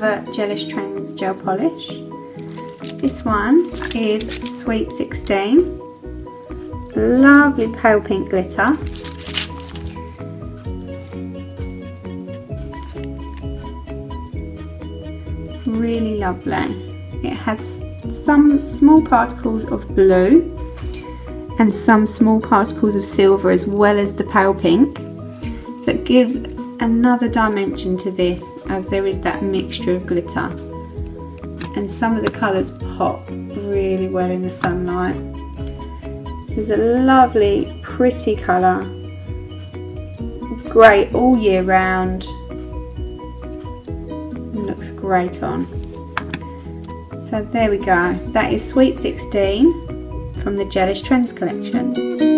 another Gelish Trends gel polish. This one is Sweet 16. Lovely pale pink glitter. Really lovely. It has some small particles of blue and some small particles of silver as well as the pale pink. So it gives another dimension to this, as there is that mixture of glitter. And some of the colours pop really well in the sunlight. This is a lovely, pretty colour. Great all year round. Looks great on. So there we go. That is Sweet 16 from the Gelish Trends collection.